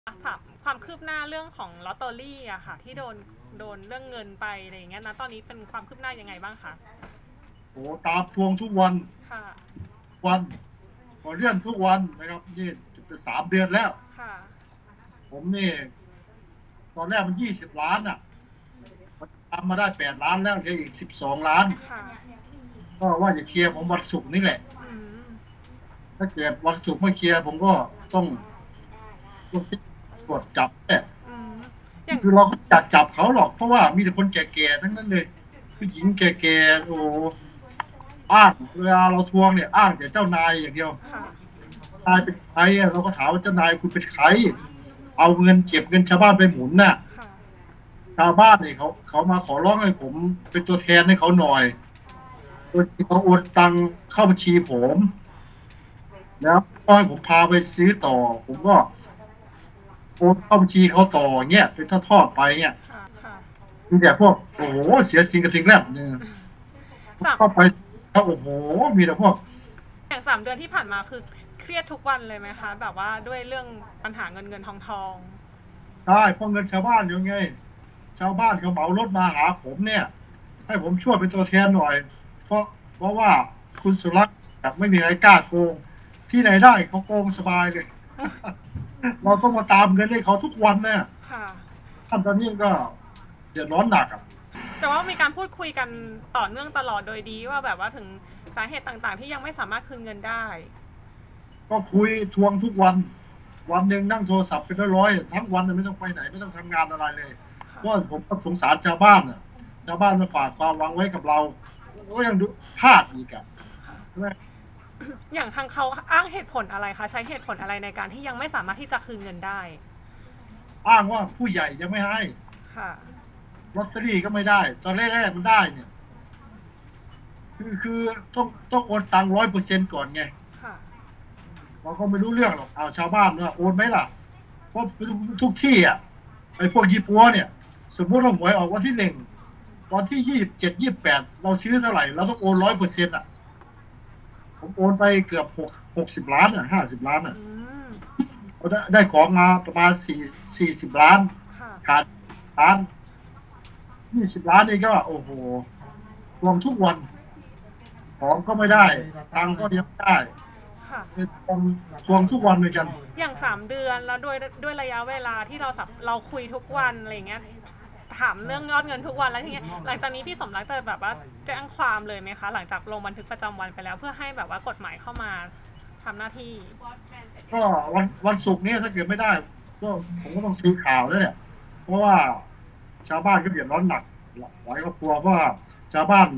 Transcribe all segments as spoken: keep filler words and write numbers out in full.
ถามความคืบหน้าเรื่องของลอตเตอรี่อะค่ะที่โดนโดนเรื่องเงินไปอะไรอย่างเงี้ยนะตอนนี้เป็นความคืบหน้ายังไงบ้างคะโอ้ตามทวงทุกวันค่ะวันขอเลื่อนทุกวันนะครับนี่จะเป็นสามเดือนแล้วค่ะผมนี่ตอนแรกมันยี่สิบล้านอ่ะมันทำมาได้แปดล้านแล้วเหลืออีกสิบสองล้านค่ะก็ว่าจะเคลียร์ผมวันศุกร์นี่แหละอืมถ้าเกิดวันศุกร์ไม่เคลียร์ผมก็ต้องต้องตรวจจับแน่อืมอย่างคือเราก็อยากจับเขาหรอกเพราะว่ามีแต่คนแก่ๆทั้งนั้นเลยผู้หญิงแก่ๆโอ้อ้างเวลาเราทวงเนี่ยอ้างแต่เจ้านายอย่างเดียวค่ะนายเป็นใครเราก็ถามว่าเจ้านายคุณเป็นใครเอาเงินเก็บเงินชาวบ้านไปหมุนน่ะค่ะชาวบ้านเนี่ยเขาเขามาขอร้องให้ผมเป็นตัวแทนให้เขาหน่อยโดยที่เขาโอนตังเข้าบัญชีผมแล้วก็ให้ผมพาไปซื้อต่อผมก็โอนเข้าบัญชีเขาต่อเงี้ยเป็นทอดๆไปเงี้ยค่ะค่ะมีแต่พวกโอ้โหเสียสิ่งกระทิงแรกเนี่ยสามเข้าไปเขาโอ้โหมีแต่พวกอย่างสามเดือนที่ผ่านมาคือเครียดทุกวันเลยไหมคะแบบว่าด้วยเรื่องปัญหาเงินเงินทองทองได้เพราะเงินชาวบ้านอยู่ไงชาวบ้านเขาเหมารถมาหาผมเนี่ยให้ผมช่วยเป็นตัวแทนหน่อยเพราะเพราะว่าคุณสุรักษ์แบบไม่มีใครกล้าโกงที่ไหนได้เขาโกงสบายเลย เราต้องมาตามเงินให้เขาทุกวันเนี่ยค่ะท่านตอนนี้ก็เดือดร้อนหนักอ่ะแต่ว่ามีการพูดคุยกันต่อเนื่องตลอดโดยดีว่าแบบว่าถึงสาเหตุต่างๆที่ยังไม่สามารถคืนเงินได้ก็คุยทวงทุกวันวันหนึ่งนั่งโทรศัพท์เป็นร้อยๆทั้งวันไม่ต้องไปไหนไม่ต้องทำงานอะไรเลยเพราะผมก็สงสารชาวบ้านอ่ะชาวบ้านมาฝากความหวังไว้กับเราก็ยังดูพลาดอีกอ่ะใช่ไหมอย่างทางเขาอ้างเหตุผลอะไรคะใช้เหตุผลอะไรในการที่ยังไม่สามารถที่จะคืนเงินได้อ้างว่าผู้ใหญ่ยังไม่ให้ค่ะลอตเตอรี่ก็ไม่ได้ตอนแรกๆมันได้เนี่ยคือคือต้องต้องโอนตังร้อยเปอร์เซ็นต์ก่อนไงค่ะเราก็ไม่รู้เรื่องหรอกเอาชาวบ้านว่าโอนไหมล่ะเพราะทุกที่อ่ะไอ้พวกยี่ปัวเนี่ยสมมติว่าหวยออกวันที่หนึ่งวันที่ยี่สิบเจ็ดยี่สิบแปดเราซื้อเท่าไหร่เราต้องโอนร้อยเปอร์เซ็นต์อ่ะผมโอนไปเกือบหกหกสิบล้านอ่ะห้าสิบล้านอ่ะอืมเราได้ได้ของมาประมาณสี่สี่สิบล้านค่ะขาดล้านยี่สิบล้านนี่ก็โอ้โหรวมทุกวันของก็ไม่ได้ตังค์ก็ยังไม่ได้ค่ะเป็นทวงทวงทุกวันเหมือนกันอย่างสามเดือนแล้วด้วยด้วยระยะเวลาที่เราสับเราคุยทุกวันอะไรอย่างเงี้ยถามเรื่องยอดเงินทุกวันแล้วทีเนี้ยหลังจากนี้พี่สมรักจะแบบว่าแจ้งความเลยไหมคะหลังจากลงบันทึกประจำวันไปแล้วเพื่อให้แบบว่ากฎหมายเข้ามาทำหน้าที่ก็วันวันศุกร์นี้ถ้าเกิดไม่ได้ก็ผมก็ต้องซื้อข่าวแล้วเนี่ยเพราะว่าชาวบ้านก็เดือดร้อนหนักหลายครอบครัวเพราะว่าชาวบ้าน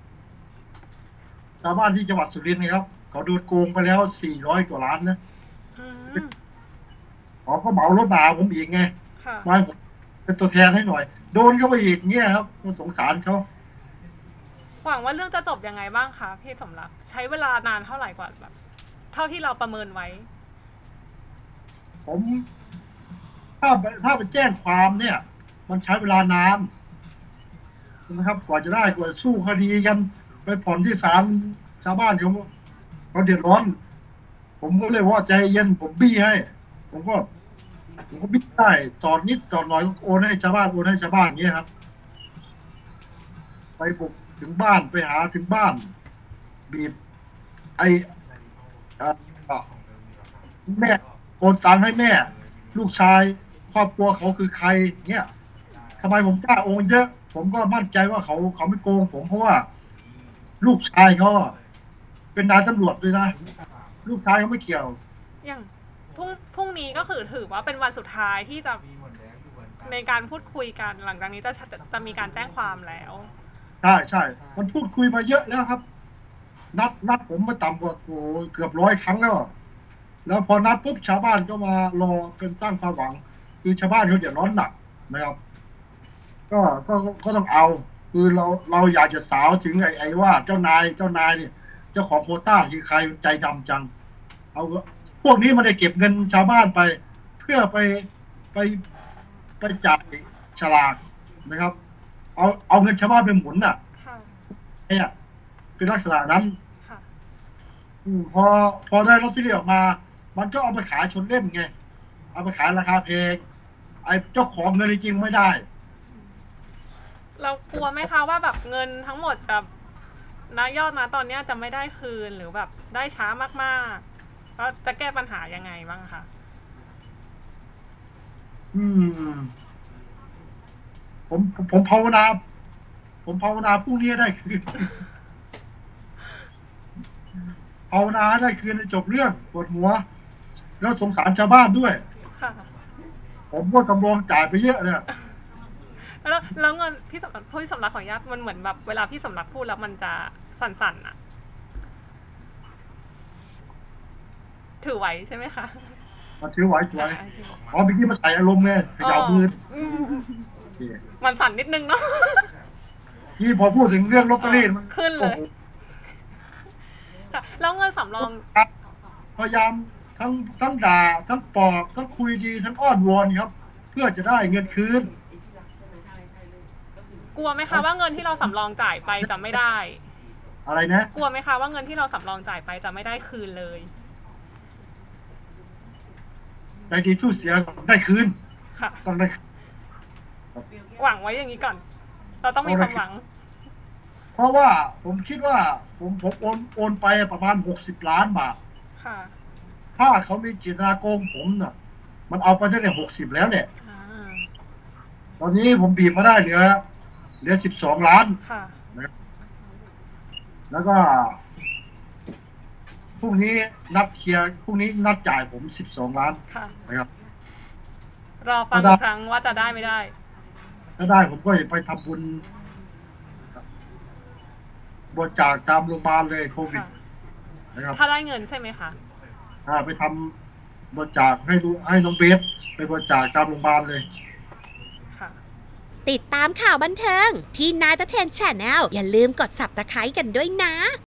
ชาวบ้านที่จังหวัดสุรินทร์นะครับเขาโดนโกงไปแล้วสี่ร้อยกว่าล้านนะอืมเขาก็เหมารถมาหาผมอีกไงค่ะมาให้ผมเป็นตัวแทนให้หน่อยโดนเข้าไปอีกเงี้ยครับสงสารเขาหวังว่าเรื่องจะจบยังไงบ้างคะพี่สมรักใช้เวลานานเท่าไหร่กว่าแบบเท่าที่เราประเมินไว้ผมถ้าไปถ้าไปแจ้งความเนี่ยมันใช้เวลานานนะครับกว่าจะได้กว่าสู้คดีกันไปผ่อนที่ศาลชาวบ้านเขาเขาเดือดร้อนผมก็เลยว่าใจเย็นผมบี้ให้ผมก็ผมก็บี้ได้ตอนนิดตอนหน่อยก็โอนให้ชาวบ้านโอนให้ชาวบ้านอย่างเงี้ยครับไปบุกถึงบ้านไปหาถึงบ้านบีบไอเอ่อแม่โอนตังค์ให้แม่ลูกชายครอบครัวเขาคือใครเงี้ยทำไมผมกล้าโอนเยอะผมก็มั่นใจว่าเขาเขาไม่โกงผมเพราะว่าลูกชายเขาอะเป็นนายตำรวจเลยนะลูกชายเขาไม่เกี่ยวอย่างพรุ่งพรุ่งนี้ก็คือถือว่าเป็นวันสุดท้ายที่จะในการพูดคุยกันหลังจากนี้จะจะจะมีการแจ้งความแล้วใช่ใช่มันพูดคุยมาเยอะแล้วครับนัดนัดผมมาต่ำกว่าโอ้เกือบร้อยครั้งแล้วแล้วพอนัดปุ๊บชาวบ้านก็มารอเป็นตั้งความหวังคือชาวบ้านเขาเดือดร้อนหนักนะครับก็ก็ก็ต้องเอาคือเราเราอยากจะสาวถึงไอ้ไอ้ว่าเจ้านายเจ้านายเนี่ยเจ้าของโควต้าคือใครใจดำจังเอาพวกนี้มันได้เก็บเงินชาวบ้านไปเพื่อไปไปไปจ่ายฉลากนะครับเอาเอาเงินชาวบ้านไปหมุนน่ะค่ะเนี่ยเป็นลักษณะนั้นค่ะอพอพอได้ลอตเตอรี่ออกมามันก็เอาไปขายชนเล่มไงเอาไปขายราคาแพงไอ้เจ้าของเงินจริงๆไม่ได้เรากลัวไหมคะว่าแบบเงินทั้งหมดจะณยอดนะตอนเนี้ยจะไม่ได้คืนหรือแบบได้ช้ามากๆแล้วจะแก้ปัญหายังไงบ้างคะอืมผมผมผมภาวนา ผมภาวนาพรุ่งนี้ได้คืน ภาวนาได้คืนจบเรื่องปวดหัว แล้วสงสารชาวบ้านด้วยค่ะผมก็สำรองจ่ายไปเยอะเนี่ยแล้วแล้วเงินพี่สำพี่สำรักของญาติมันเหมือนแบบเวลาพี่สำรักพูดแล้วมันจะสั่นๆอะถือไหวใช่ไหมคะมาถือไหวถือไหวอ๋อเมื่อกี้มาใส่อารมณ์ไงขยับมือมันสั่นนิดนึงเนาะนี่พอพูดถึงเรื่องลอตเตอรี่มันขึ้นเลยแล้วเงินสำรองพยายามทั้งทั้งด่าทั้งปอบทั้งคุยดีทั้งอ้อนวอนครับ เพื่อจะได้เงินคืนกลัวไหมคะว่าเงินที่เราสำรองจ่ายไปจะไม่ได้อะไรนะกลัวไหมคะว่าเงินที่เราสำรองจ่ายไปจะไม่ได้คืนเลยได้ดีสู้เสียได้คืนค่ะต้องได้หวังไว้อย่างนี้ก่อน เราต้องมีความหวังเพราะว่าผมคิดว่าผมผมโอนโอนไปประมาณหกสิบล้านบาทค่ะถ้าเขามีเจตนาโกงผมน่ะ มันเอาไปตั้งแต่หกสิบแล้วเนี่ยอ่าตอนนี้ผมบีบมาได้เหลือเหลือสิบสองล้านค่ะแล้วก็พรุ่งนี้นัดเคลียร์พรุ่งนี้นัดจ่ายผมสิบสองล้านค่ะนะครับรอฟังอีกครั้งว่าจะได้ไม่ได้ถ้าได้ผมก็จะไปทำบุญบริจาคตามโรงพยาบาลเลยโควิดค่ะนะครับถ้าได้เงินใช่ไหมคะอ่าไปทำบริจาคให้ดูให้น้องเบสไปบริจาคตามโรงพยาบาลเลยค่ะติดตามข่าวบันเทิงพี่นายตะเทนแชนแนลอย่าลืมกด ซับสไครบ์ กันด้วยนะ